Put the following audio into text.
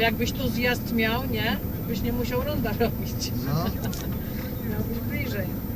jakbyś tu zjazd miał, nie? Byś nie musiał ronda robić. No. Miałbyś bliżej.